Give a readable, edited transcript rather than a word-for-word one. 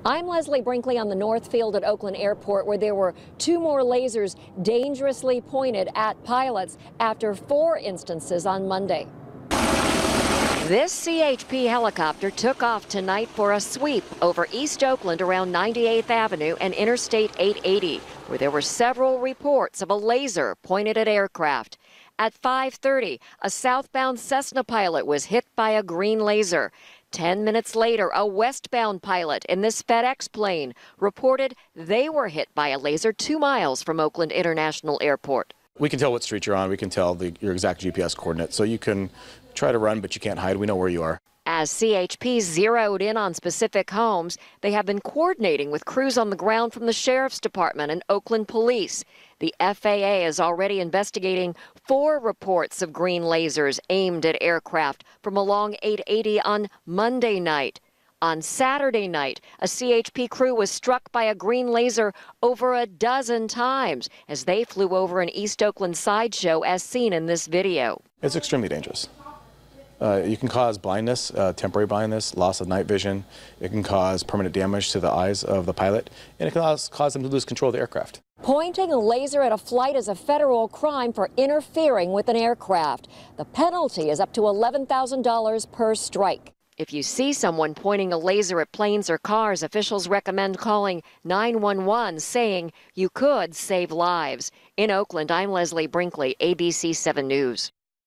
I'm Leslie Brinkley on the North Field at Oakland Airport, where there were 2 more lasers dangerously pointed at pilots after 4 instances on Monday. This CHP helicopter took off tonight for a sweep over East Oakland around 98th Avenue and Interstate 880, where there were several reports of a laser pointed at aircraft. At 5:30, a southbound Cessna pilot was hit by a green laser. 10 minutes later, a westbound pilot in this FedEx plane reported they were hit by a laser 2 miles from Oakland International Airport. We can tell what street you're on. We can tell your exact GPS coordinates. So you can try to run, but you can't hide. We know where you are. As CHP zeroed in on specific homes, they have been coordinating with crews on the ground from the Sheriff's Department and Oakland Police. The FAA is already investigating 4 reports of green lasers aimed at aircraft from along 880 on Monday night. On Saturday night, a CHP crew was struck by a green laser over a dozen times as they flew over an East Oakland sideshow as seen in this video. It's extremely dangerous. You can cause blindness, temporary blindness, loss of night vision. It can cause permanent damage to the eyes of the pilot, and it can cause them to lose control of the aircraft. Pointing a laser at a flight is a federal crime for interfering with an aircraft. The penalty is up to $11,000 per strike. If you see someone pointing a laser at planes or cars, officials recommend calling 911, saying you could save lives. In Oakland, I'm Leslie Brinkley, ABC 7 News.